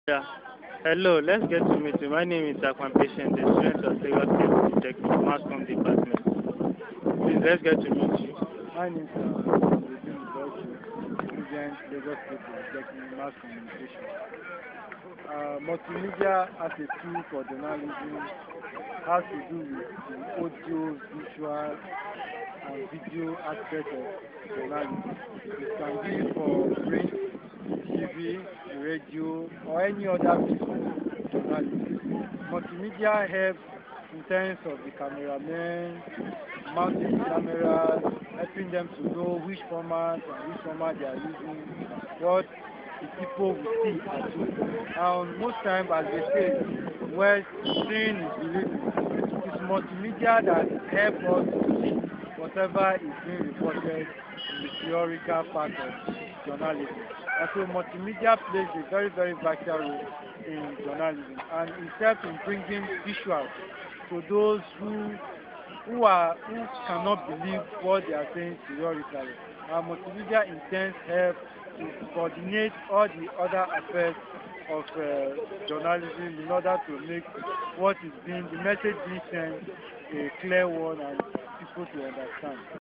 Yeah. Hello, let's get to meet you. My name is Akwan Patient, the student of Lagos State Polytechnic, Mass Com Department. Please, let's get to meet you. My name is Redeem Virtue, student Lagos State Polytechnic Mass Communication. Multimedia as a tool for journalism has to do with the audio, visual, and video aspect of journalism. It can be for print, TV, radio, or any other piece of journalism. Multimedia helps in terms of the cameramen, mounting cameras, helping them to know which format and which format they are using, what the people will see at home. And most times, as they say, where seeing is believing, it's multimedia that helps us to see whatever is being reported in the theoretical part of journalism. And so multimedia plays a very, very vital role in journalism, and it helps in bringing visuals to those who cannot believe what they are saying theoretically. And multimedia intends help to coordinate all the other aspects of journalism in order to make the message being sent a clear one and people to understand.